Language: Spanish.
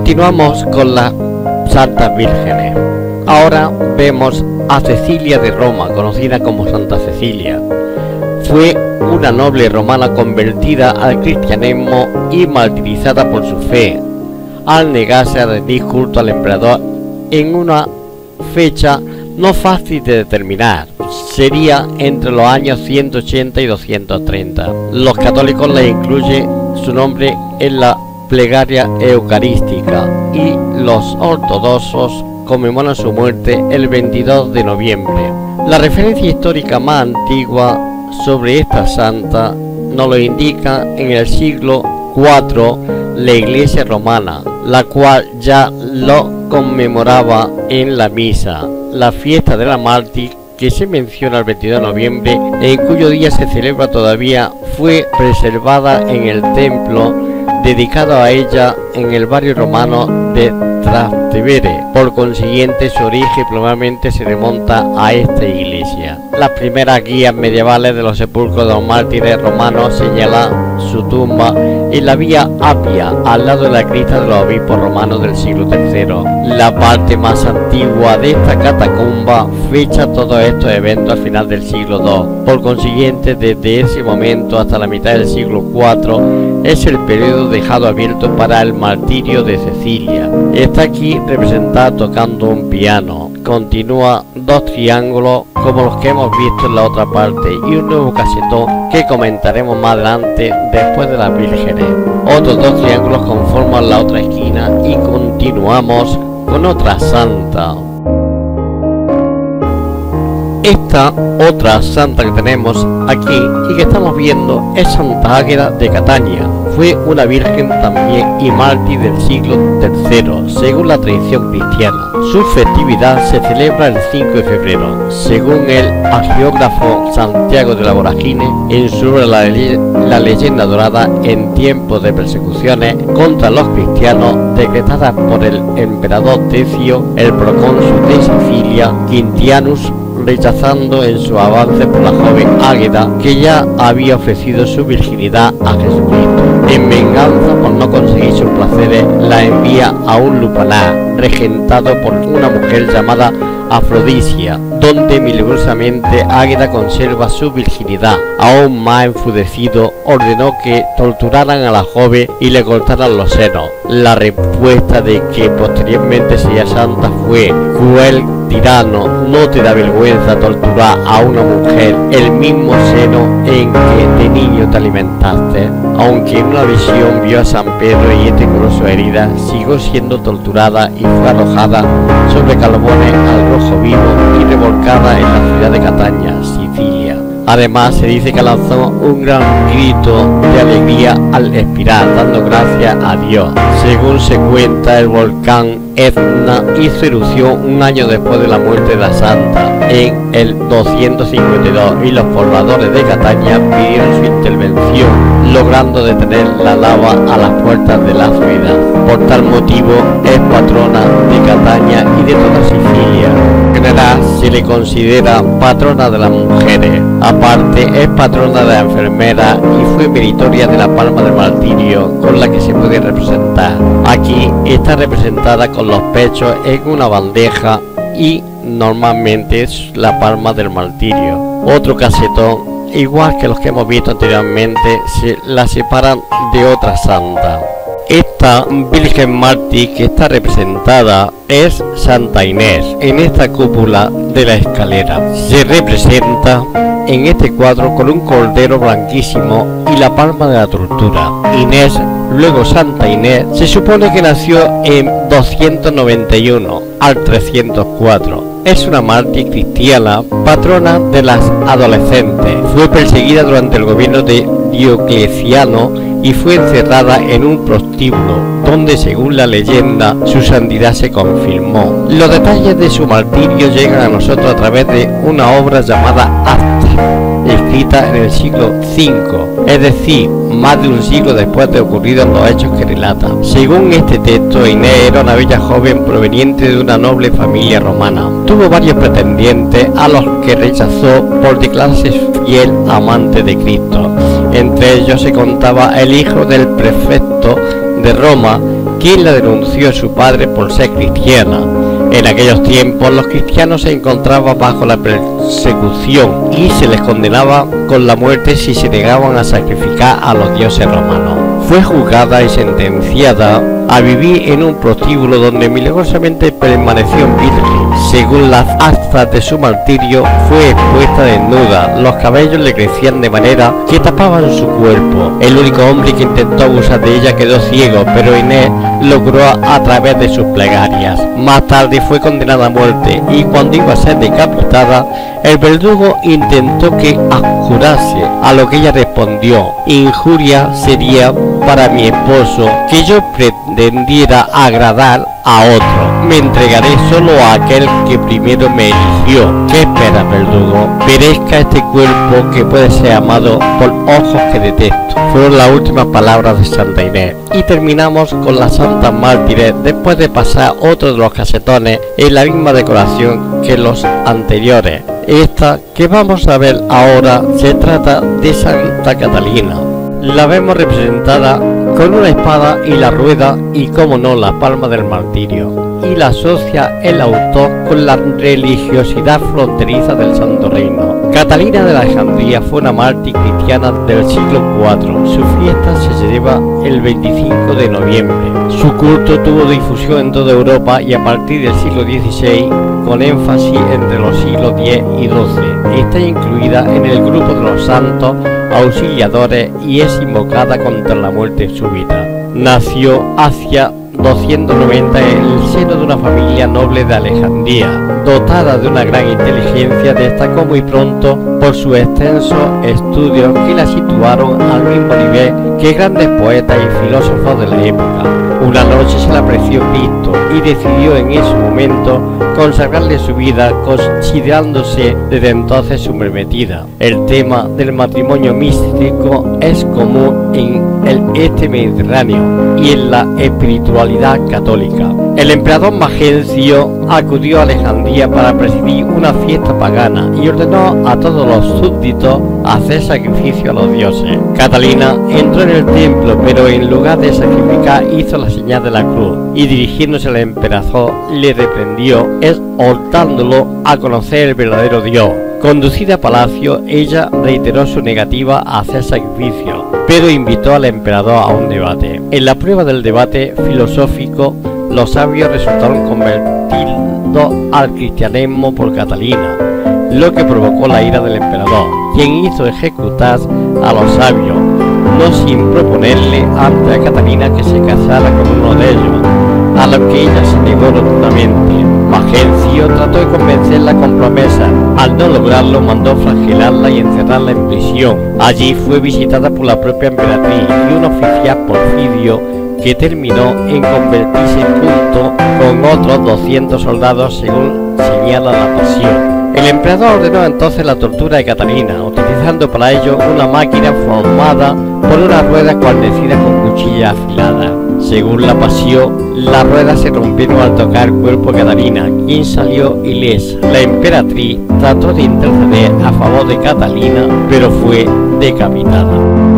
Continuamos con las Santas Vírgenes. Ahora vemos a Cecilia de Roma, conocida como Santa Cecilia. Fue una noble romana convertida al cristianismo y martirizada por su fe, al negarse a rendir culto al emperador en una fecha no fácil de determinar. Sería entre los años 180 y 230. Los católicos le incluyen su nombre en la plegaria eucarística y los ortodoxos conmemoran su muerte el 22 de noviembre. La referencia histórica más antigua sobre esta santa nos lo indica en el siglo IV la Iglesia romana, la cual ya lo conmemoraba en la misa. La fiesta de la mártir, que se menciona el 22 de noviembre, en cuyo día se celebra todavía, fue preservada en el templo dedicado a ella en el barrio romano de Trastevere. Por consiguiente, su origen probablemente se remonta a esta iglesia. Las primeras guías medievales de los sepulcros de los mártires romanos señalan su tumba en la vía Apia, al lado de la cripta de los obispos romanos del siglo III. La parte más antigua de esta catacumba fecha todos estos eventos al final del siglo II. Por consiguiente, desde ese momento hasta la mitad del siglo IV es el periodo dejado abierto para el martirio de Cecilia. Está aquí representada tocando un piano. Continúa dos triángulos como los que hemos visto en la otra parte y un nuevo casetón que comentaremos más adelante después de las vírgenes. Otros dos triángulos conforman la otra esquina y continuamos con otra santa. Esta otra santa que tenemos aquí y que estamos viendo es Santa Águeda de Catania. Fue una virgen también y mártir del siglo III, según la tradición cristiana. Su festividad se celebra el 5 de febrero. Según el hagiógrafo Santiago de la Voragine, en su obra La leyenda dorada, en tiempos de persecuciones contra los cristianos decretadas por el emperador Decio, el procónsul de Sicilia, Quintianus, rechazando en su avance por la joven Águeda, que ya había ofrecido su virginidad a Jesucristo. En venganza por no conseguir sus placeres, la envía a un lupanar regentado por una mujer llamada Afrodisia, donde milagrosamente Águeda conserva su virginidad. Aún más enfurecido, ordenó que torturaran a la joven y le cortaran los senos. La respuesta de que posteriormente sería santa fue: cruel tirano, ¿no te da vergüenza torturar a una mujer el mismo seno en que de niño te alimentaste? Aunque en una visión vio a San Pedro y este curó su herida, siguió siendo torturada y fue arrojada sobre carbones al rojo vivo y revolcada en la ciudad de Catania, Sicilia. Además, se dice que lanzó un gran grito de alegría al expirar, dando gracias a Dios. Según se cuenta, el volcán Etna hizo erupción un año después de la muerte de la santa, en el 252, y los pobladores de Catania pidieron su intervención, logrando detener la lava a las puertas de la ciudad. Por tal motivo es patrona de Catania y de toda Sicilia. En general se le considera patrona de las mujeres. Aparte es patrona de la enfermera y fue meritoria de la palma del martirio, con la que se puede representar. Aquí está representada con los pechos en una bandeja y normalmente es la palma del martirio. Otro casetón, igual que los que hemos visto anteriormente, se la separan de otra santa. Esta Virgen Mártir que está representada es Santa Inés. En esta cúpula de la escalera se representa en este cuadro con un cordero blanquísimo y la palma de la tortura. Inés, luego Santa Inés, se supone que nació en 291 al 304. Es una mártir cristiana, patrona de las adolescentes. Fue perseguida durante el gobierno de Diocleciano y fue encerrada en un prostíbulo, donde según la leyenda su santidad se confirmó. Los detalles de su martirio llegan a nosotros a través de una obra llamada Acta, escrita en el siglo V, es decir, más de un siglo después de ocurridos los hechos que relata. Según este texto, Inés era una bella joven proveniente de una noble familia romana. Tuvo varios pretendientes a los que rechazó por declararse fiel amante de Cristo. Entre ellos se contaba el hijo del prefecto de Roma, quien la denunció a su padre por ser cristiana. En aquellos tiempos los cristianos se encontraban bajo la persecución y se les condenaba con la muerte si se negaban a sacrificar a los dioses romanos. Fue juzgada y sentenciada a vivir en un prostíbulo donde milagrosamente permaneció virgen. Según las actas de su martirio, fue expuesta desnuda, los cabellos le crecían de manera que tapaban su cuerpo. El único hombre que intentó abusar de ella quedó ciego, pero Inés logró a través de sus plegarias. Más tarde fue condenada a muerte y cuando iba a ser decapitada, el verdugo intentó que abjurase, a lo que ella respondió: injuria sería para mi esposo que yo pretendiera agradar a otro. Me entregaré solo a aquel que primero me eligió. ¿Qué esperas, verdugo? Perezca este cuerpo que puede ser amado por ojos que detesto. Fueron las últimas palabras de Santa Inés. Y terminamos con las santas mártires después de pasar otro de los casetones en la misma decoración que los anteriores. Esta que vamos a ver ahora se trata de Santa Catalina. La vemos representada con una espada y la rueda y, como no, la palma del martirio, y la asocia el autor con la religiosidad fronteriza del Santo Reino. Catalina de Alejandría fue una mártir cristiana del siglo IV. Su fiesta se celebra el 25 de noviembre. Su culto tuvo difusión en toda Europa y a partir del siglo XVI, con énfasis entre los siglos X y XII. Está incluida en el grupo de los santos auxiliadores y es invocada contra la muerte súbita. Nació hacia 290 en el seno de una familia noble de Alejandría. Dotada de una gran inteligencia, destacó muy pronto por sus extensos estudios que la situaron al mismo nivel que grandes poetas y filósofos de la época. Una noche se le apreció Cristo y decidió en ese momento consagrarle su vida, considerándose desde entonces su prometida. El tema del matrimonio místico es común en el este mediterráneo y en la espiritualidad católica. El emperador Magencio acudió a Alejandría para presidir una fiesta pagana y ordenó a todos los súbditos hacer sacrificio a los dioses. Catalina entró en el templo, pero en lugar de sacrificar hizo la señal de la cruz y, dirigiéndose al emperador, le reprendió, exhortándolo a conocer el verdadero Dios. Conducida a palacio, ella reiteró su negativa a hacer sacrificio, pero invitó al emperador a un debate. En la prueba del debate filosófico, los sabios resultaron convertidos al cristianismo por Catalina, lo que provocó la ira del emperador, quien hizo ejecutar a los sabios, no sin proponerle antes a Catalina que se casara con uno de ellos, a lo que ella se negó rotundamente. Magencio trató de convencerla con promesas. Al no lograrlo, mandó flagelarla y encerrarla en prisión. Allí fue visitada por la propia emperatriz y un oficial Porfirio, que terminó en convertirse junto con otros 200 soldados, según señala la pasión. El emperador ordenó entonces la tortura de Catalina, utilizando para ello una máquina formada por una rueda guarnecida con cuchilla afilada. Según la pasión, las ruedas se rompieron al tocar el cuerpo de Catalina, quien salió ilesa. La emperatriz trató de interceder a favor de Catalina, pero fue decapitada.